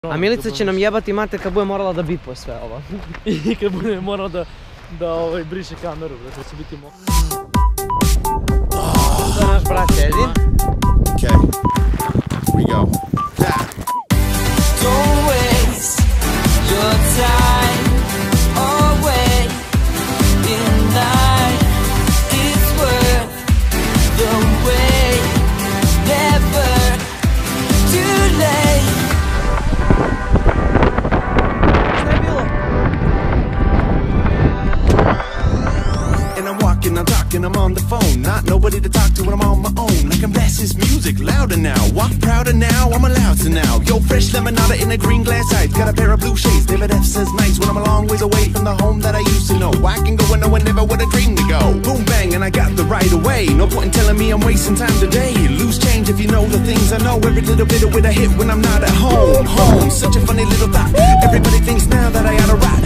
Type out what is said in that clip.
A Milica će nam jebati mater kad bude morala da bipuje sve ovo. I kad bude morala da briše kameru, da će biti To je naš brat Edin. Okay, we go. Don't waste your time away in night. It's worth the wait. Never too late. And I'm walking, I'm talking, I'm on the phone. Not nobody to talk to when I'm on my own. I can blast this music louder now. Walk prouder now, I'm allowed to now. Yo, fresh lemonade in a green glass ice. Got a pair of blue shades, David F says nice. When I'm a long ways away from the home that I used to know. I can go and never would have dreamed to go. Boom bang, and I got the right away. No point in telling me I'm wasting time today. Lose change if you know the things I know. Every little bit of it I hit when I'm not at home. Home, such a funny little thought. Everybody thinks now that I oughta ride.